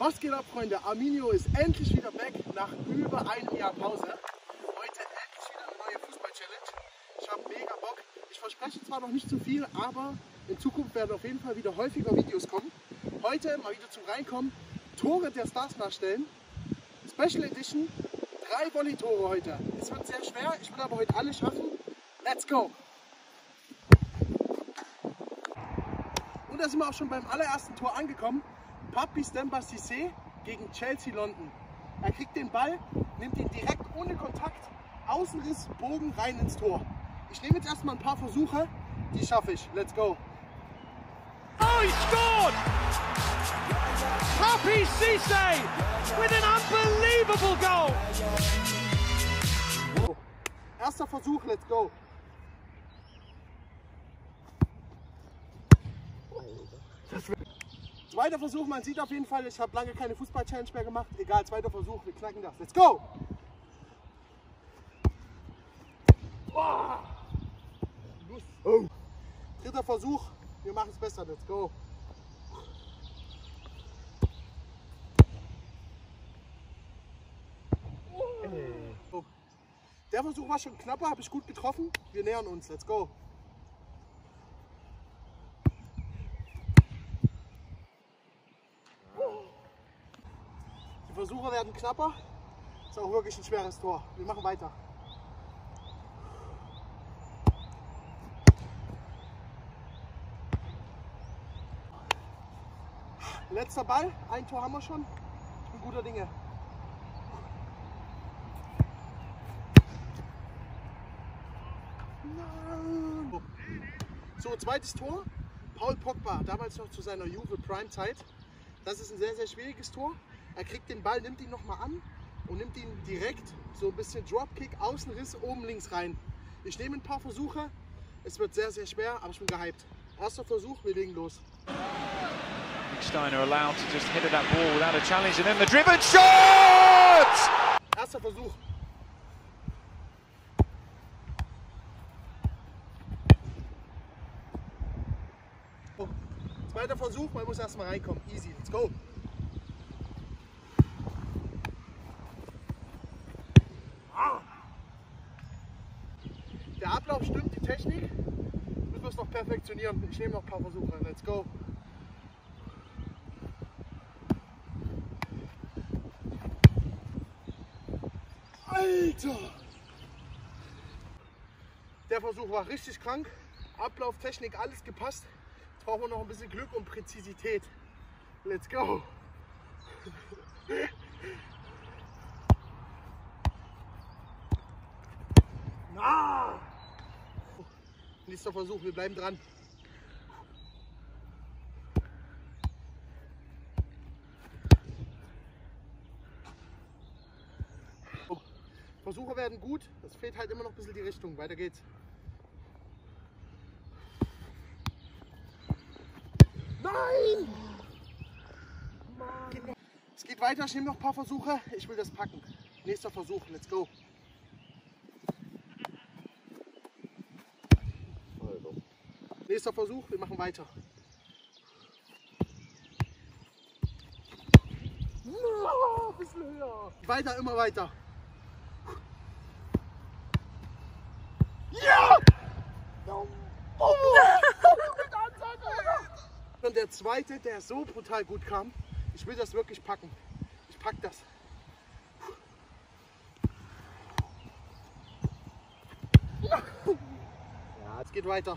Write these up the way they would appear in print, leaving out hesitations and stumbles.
Was geht ab, Freunde? Arminio ist endlich wieder back nach über einem Jahr Pause. Heute endlich wieder eine neue Fußball-Challenge. Ich habe mega Bock. Ich verspreche zwar noch nicht zu viel, aber in Zukunft werden auf jeden Fall wieder häufiger Videos kommen. Heute mal wieder zum Reinkommen. Tore der Stars nachstellen. Special Edition. 3 Volley-Tore heute. Es wird sehr schwer, ich will aber heute alles schaffen. Let's go! Und da sind wir auch schon beim allerersten Tor angekommen. Papis Demba Cissé gegen Chelsea London. Er kriegt den Ball, nimmt ihn direkt ohne Kontakt, Außenriss, Bogen rein ins Tor. Ich nehme jetzt erstmal ein paar Versuche, die schaffe ich. Let's go! Oh, he scored! Papi Cissé with an unbelievable goal! So, erster Versuch, let's go! Zweiter Versuch, man sieht auf jeden Fall, ich habe lange keine Fußball-Challenge mehr gemacht. Egal, zweiter Versuch, wir knacken das. Let's go! Oh. Dritter Versuch, wir machen es besser. Let's go! Oh. Der Versuch war schon knapper, habe ich gut getroffen. Wir nähern uns. Let's go! Die Versuche werden knapper. Ist auch wirklich ein schweres Tor. Wir machen weiter. Letzter Ball. Ein Tor haben wir schon. Ich bin guter Dinge. So, zweites Tor. Paul Pogba, damals noch zu seiner Juve Prime-Zeit. Das ist ein sehr, sehr schwieriges Tor. Er kriegt den Ball, nimmt ihn nochmal an und nimmt ihn direkt so ein bisschen Dropkick, Außenriss, oben links rein. Ich nehme ein paar Versuche. Es wird sehr, sehr schwer, aber ich bin gehypt. Erster Versuch, wir legen los. Steiner allowed to just head that ball without a challenge and then the driven shot! Erster Versuch. Oh. Zweiter Versuch, man muss erstmal reinkommen. Easy, let's go. Der Ablauf stimmt, die Technik. Müssen wir es noch perfektionieren. Ich nehme noch ein paar Versuche. Let's go. Alter! Der Versuch war richtig krank. Ablauf, Technik, alles gepasst. Jetzt brauchen wir noch ein bisschen Glück und Präzisität. Let's go! Na! Nächster Versuch, wir bleiben dran. Oh. Versuche werden gut, es fehlt halt immer noch ein bisschen die Richtung. Weiter geht's. Nein! Es geht weiter, ich nehme noch ein paar Versuche. Ich will das packen. Nächster Versuch, let's go. Nächster Versuch, wir machen weiter. Oh, ein bisschen höher. Weiter, immer weiter. Ja! Oh. Und der zweite, der so brutal gut kam, ich will das wirklich packen. Ich pack das. Ja, es geht weiter.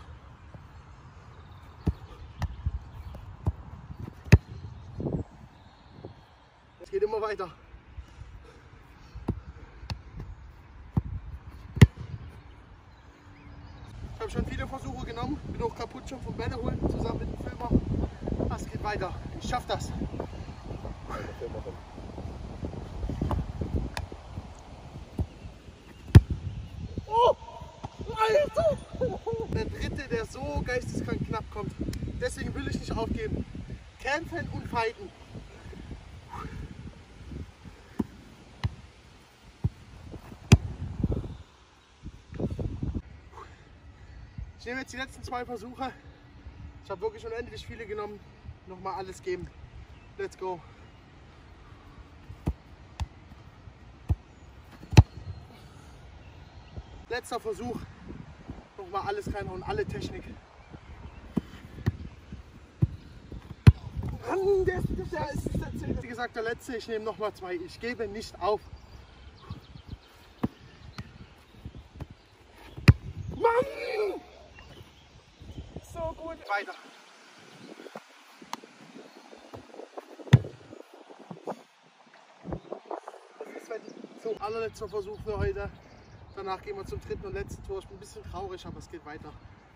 Es geht immer weiter. Ich habe schon viele Versuche genommen, bin auch kaputt schon vom Bälle holen, zusammen mit dem Filmer. Es geht weiter. Ich schaff das. Oh! Alter! Der dritte, der so geisteskrank knapp kommt. Deswegen will ich nicht aufgeben. Kämpfen und fighten. Ich nehme jetzt die letzten 2 Versuche. Ich habe wirklich unendlich viele genommen. Nochmal alles geben. Let's go. Letzter Versuch. Nochmal alles reinhauen, alle Technik. Mann, der ist, wie gesagt, der letzte. Ich nehme nochmal 2. Ich gebe nicht auf. Mann! So gut. Weiter. So, allerletzter Versuch für heute. Danach gehen wir zum dritten und letzten Tor. Ich bin ein bisschen traurig, aber es geht weiter.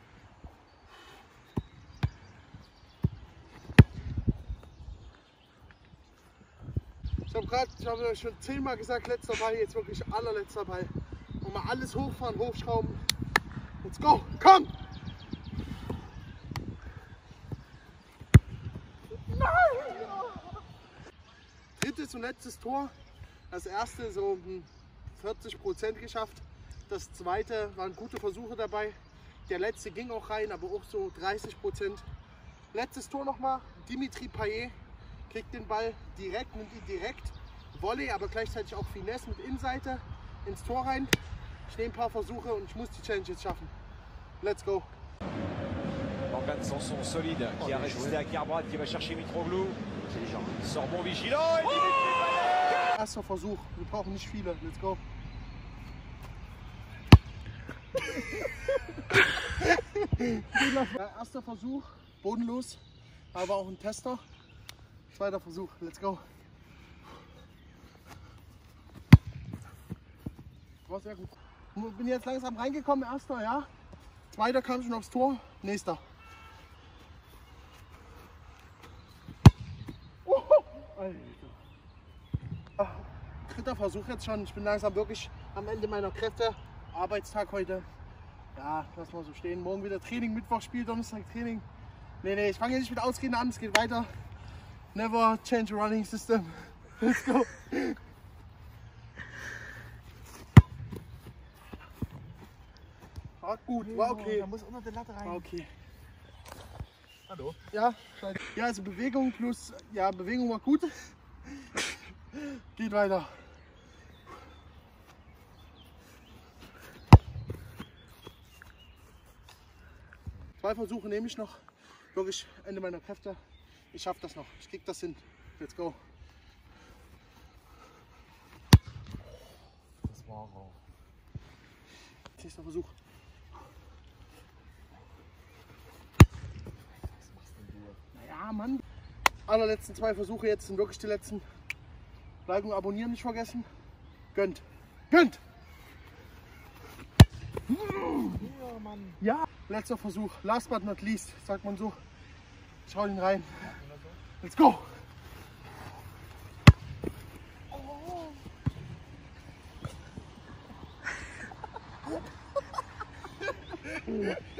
Ich habe schon 10-mal gesagt, letzter Ball, jetzt wirklich allerletzter Ball. Und mal alles hochfahren, hochschrauben. Let's go, komm! Nein! Drittes und letztes Tor. Das erste so 40% geschafft. Das zweite waren gute Versuche dabei. Der letzte ging auch rein, aber auch so 30%. Letztes Tor nochmal. Dimitri Payet kriegt den Ball direkt, nimmt ihn direkt. Volley, aber gleichzeitig auch Finesse mit Innenseite ins Tor rein. Ich nehme ein paar Versuche und ich muss die Challenge jetzt schaffen. Let's go. Morgan Sanson solide qui a résisté à Kerbrad qui va chercher Mitroglou. Sorbon vigilant et Dimitri Payet. Erster Versuch, wir brauchen nicht viele. Let's go. Ja, erster Versuch, bodenlos, aber auch ein Tester. Zweiter Versuch, let's go. War sehr gut. Bin jetzt langsam reingekommen, erster, ja. Zweiter kam schon aufs Tor, nächster. Dritter Versuch jetzt schon. Ich bin langsam wirklich am Ende meiner Kräfte. Arbeitstag heute. Ja, lass mal so stehen. Morgen wieder Training, Mittwoch Spiel, Donnerstag Training. Nee, ich fange nicht mit Ausreden an, es geht weiter. Never change a running system. Let's go. War gut, war okay. Da muss unter der Latte rein. War okay. Hallo? Ja, ja, also Bewegung plus, ja, Bewegung war gut. Geht weiter. Zwei Versuche nehme ich noch. Wirklich Ende meiner Kräfte. Ich schaffe das noch. Ich krieg das hin. Let's go. Das war auch. Nächster Versuch. Was machst denn du? Naja, Mann. Allerletzten 2 Versuche jetzt sind wirklich die letzten. Like und abonnieren nicht vergessen. Gönnt. Gönnt! Ja, Mann. Ja, letzter Versuch. Last but not least, sagt man so. Schau ihn rein. Let's go! Oh.